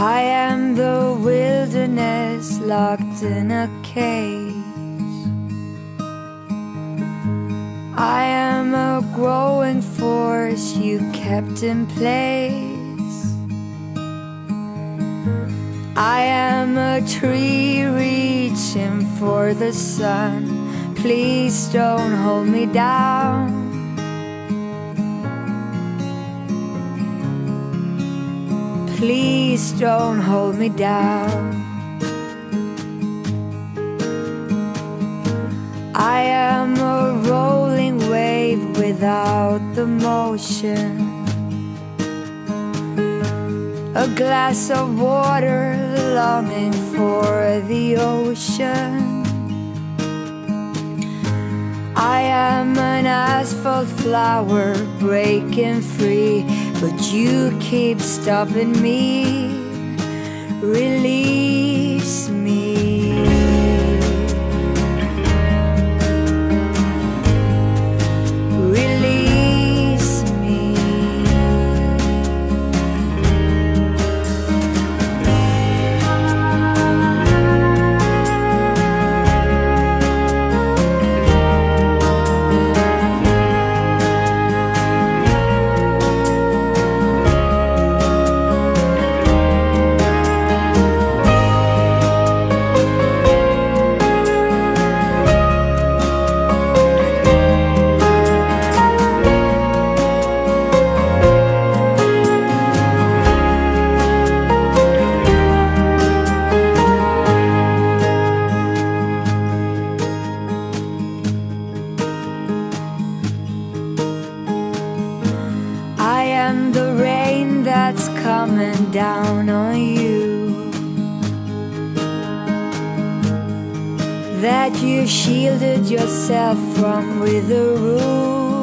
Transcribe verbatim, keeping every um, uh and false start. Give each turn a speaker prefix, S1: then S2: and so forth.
S1: I am the wilderness locked in a cage. I am a growing force you kept in place. I am a tree reaching for the sun. Please don't hold me down. Please don't hold me down. I am a rolling wave without the motion, a glass of water longing for the ocean. I am an asphalt flower breaking free, but you keep stopping me. Release me. Release me. I am the rain that's coming down on you, that you shielded yourself from with a roof.